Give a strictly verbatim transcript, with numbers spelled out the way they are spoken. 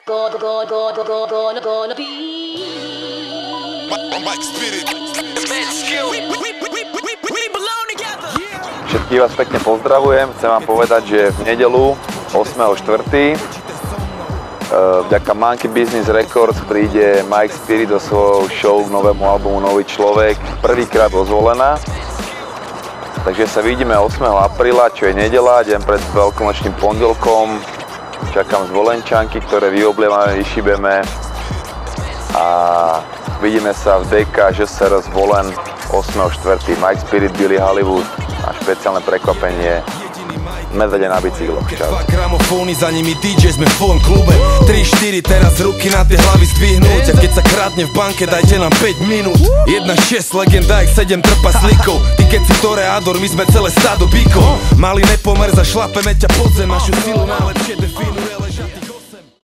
Gonna, gonna, gonna, gonna, gonna be. Všetkých vás pekne pozdravujem, chcem vám povedať, že v nedeľu ôsmeho štvrtého vďaka Monkey Business Records príde Mike Spirit do svojho show k novému albumu Nový človek, prvýkrát ozvolená. Takže sa vidíme ôsmeho apríla, čo je nedeľa, deň pred veľkonočným pondelkom. Čakám zvolenčanky, ktoré vyoblievame, vyšibeme a vidíme sa v dé ká žé es er Zvolen ôsmeho štvrtého Mike Spirit, Billy Hollywood a špeciálne prekvapenie medvede na bicykloch. Čau. Dva gramofóny, za nimi dý džej, sme v phone klube. tri štyri, teraz ruky na tie hlavy zdvihnúť. A keď sa kradne v banke, dajte nám päť minút. Jedna šesť, legenda, jak sedem trpaslíkov. Ty keď si toreador, my sme celé stádo bíkov. Malý nepomer, zašlapeme ťa pod zem, našu silu najlepšie definuje.